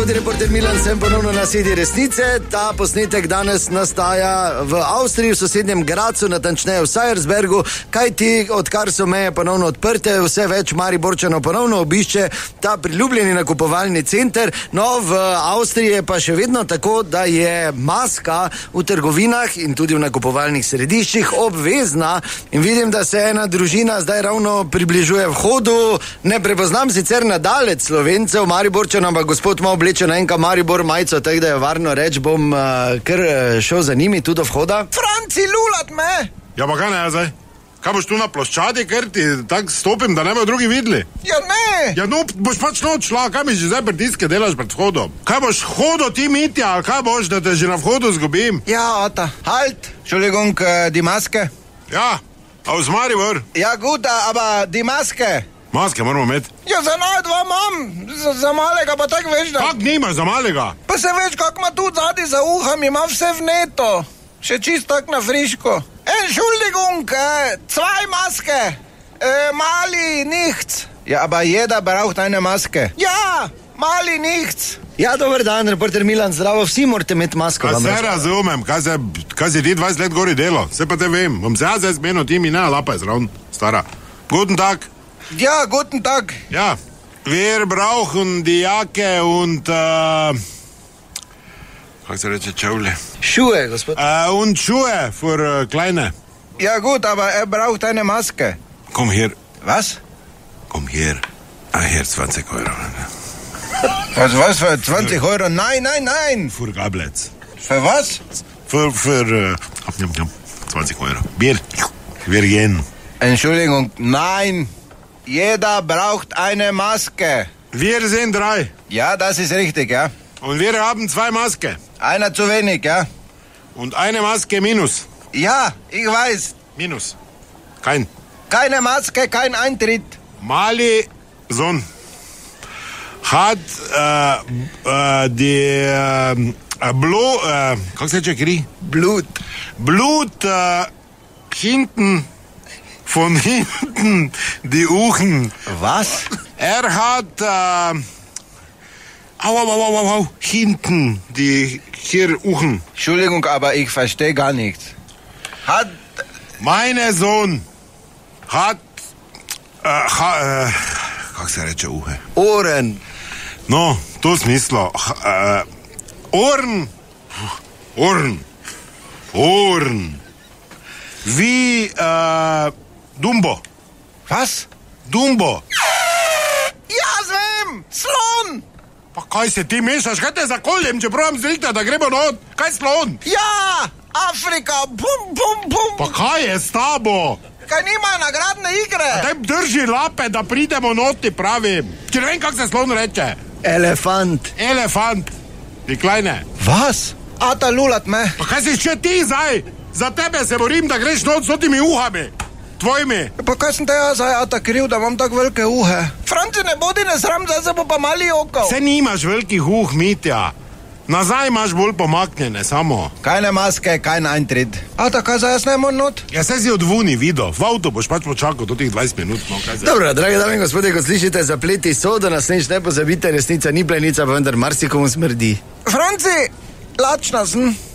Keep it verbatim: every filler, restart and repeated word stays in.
Zdravo, reporter Milan, sem ponovno na sedi resnice. Ta posnetek danes nastaja v Avstriji, v sosednjem Gracu, natančneje v Sajersbergu, kajti odkar so meje ponovno odprte, vse več Mariborčanov ponovno obišče ta priljubljeni nakupovalni center. No, v Avstriji je pa še vedno tako, da je maska v trgovinah in tudi v nakupovalnih središčih obvezna in vidim, da se ena družina zdaj ravno približuje vhodu. Ne prepoznam sicer nadalec Slovencev, Mariborčanov, ampak gospod ima oblečen enka Maribor majico, tako da je varno reči, bom uh, kar šel za njimi tu do vhoda. Franci, lulat me! Ja, pa kaj ne, zdaj? Kaj boš tu na ploščadi, ker ti tako stopim, da ne bojo drugi videli? Ja, ne! Ja, no, boš pač noč šla, kaj mi že zdaj pritiske delaš pred vhodom? Kaj boš hodo ti, Mitja, ali kaj boš, da te že na vhodu zgubim? Ja, Ata, halt! Entschuldigung, uh, die Maske? Ja, aus Maribor. Ja, gut, aber die Maske? Maske moramo imeti. Ja, za naj dva imam, za, za malega pa tako veš, da... Kak nimaš za malega? Pa se veš, kak ima tu zadi za uhami, ima vse vneto. Še čist tak na friško. Entschuldigung, äh, zwei Maske, äh, mali nichts. Ja, aber jeder braucht eine Maske. Ja, mali nichts. Ja, dober dan, reporter Milan, zdravo, vsi morate imeti masko. Kaj se razumem, kaj se, kaj si ti dvajset let gori delo, se pa te vem. Bom se jaz zdaj zmenil, ti mi ne, lapa je zraven, stara. Guten Tag. Ja, guten Tag. Ja, wir brauchen die Jacke und, äh, kako se reče, čevlje? Schuhe, gospod. Äh, und Schuhe für äh, Kleine. Ja, gut, aber er braucht eine Maske. Komm hier. Was? Komm hier. Ah, hier zwanzig Euro. Was, was für zwanzig Euro? Nein, nein, nein. Für Gablets. Für was? Für, für, äh, zwanzig Euro. Wir, wir gehen. Entschuldigung, nein. Jeder braucht eine Maske. Wir sind drei. Ja, das ist richtig, ja. Und wir haben zwei Masken. Einer zu wenig, ja. Und eine Maske minus. Ja, ich weiß. Minus. Kein. Keine Maske, kein Eintritt. Mali Sohn hat äh, äh, die äh, Blut, äh, kako se reče kri? Blut. Blut äh, hinten, von hinten, die Uchen. Was? Er hat, äh, au, au, au, au, au, hinten, die hier Uchen. Entschuldigung, aber ich verstehe gar nichts. Hat... Mein Sohn hat, äh, ha, äh, kako se reče uhe? Oren. No, to smislo. Uh, Ohren. Ohren. Ohren. Wie uh, Dumbo. Was? Dumbo. Ja, zvem! Slon! Pa kaj se ti mešaš? Kaj te za koljem, če pravim zrikta, da gremo not? Kaj slon? Ja! Afrika! Bum, bum, bum! Pa kaj je s tabo? Kaj nimajo nagradne igre? Daj drži lape, da pridemo noti, pravim. Če ne vem, kak se slon reče. Elefant. Elefant. Ti klejne. Was? Ata, lulat me. Pa kaj si še ti zdaj? Za tebe se borim, da greš not s totimi uhami. Tvojimi. Pa kaj sem te jaz zdaj, Ata, kriv, da imam tako velike uhe? Franci, ne bodi nesram, zdaj se bo pa mali okal. Se nimaš velikih uh, Mitja. Nazaj imaš bolj pomaknjene, samo. Keine Maske, kein Eintritt. Ata, kaj zdaj jaz ne morem not? Ja, se si odvuni videl. V avto boš pač počakal do tih dvajset minut. No, kaj zdaj? Dobro, drage dame in gospodje, ko slišite zapleti so, da nas nič ne pozabite, resnica ni plenica, pa vendar marsikomu smrdi. Franci, lačna sem.